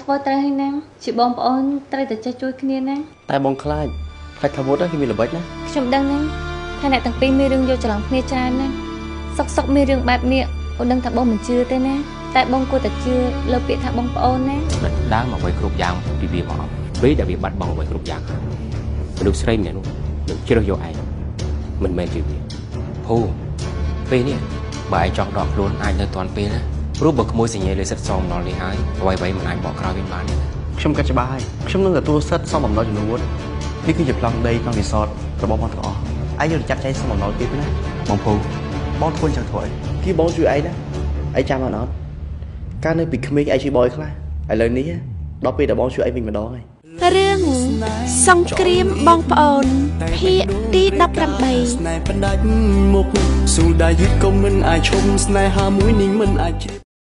ធ្វើត្រូវហើយណាជាបងប្អូនត្រូវតែចេះជួយគ្នាណាតែបងខ្លាចថាមុតគឺមានល្បិចណាខ្ញុំដឹងណាថាអ្នកទាំងពីរមានរឿងយកច្រឡំគ្នាច្រើនណាសុកមានរឿងបែបនេះអូនដឹងថាបងមិនជឿទេណាតែបងគួរតែជឿលើពាក្យថាបងប្អូនណាដើរមកវិញគ្រប់យ៉ាងពីវាមកពេលដែលវាបាត់បង់វិញគ្រប់យ៉ាងមនុស្សស្រីម្នាក់នោះនឹងជ្រើសយកឯងមិនមែនជាវាភូពេលនេះបើឯងចង់ដកខ្លួនអាចនៅទាន់ពេលណាព្រោះបើក្មួយសញ្ញាលេខសិតសមបំណុលនេះហើយអ្វីមិនអាចបកក្រោយវិញបានទេខ្ញុំកាត់ច្បាស់ហើយខ្ញុំនឹងទទួលសិទ្ធសមបំណុលចំនួននេះគឺជាប្លង់ដីក្នុងរីសតរបស់បងទាំងអស់ឯងយកចាត់ចែងសមបំណុលទៀតណាបងភូបងធ្វើចឹងធ្វើអីគឺបងជួយឯងណាឯងចាំអត់កាលនៅពីក្មេងឯងជួយបងឯងខ្លះឥឡូវនេះដល់ពេលដែលបងជួយឯងវិញម្ដងហើយរឿងសង្គ្រាមបងប្អូនភាគទី18 ស្នេហ៍ផ្ដាច់មុខស៊ូដែលយឺតក៏មិនអាចឈប់ស្នេហាមួយនេះមិនអាច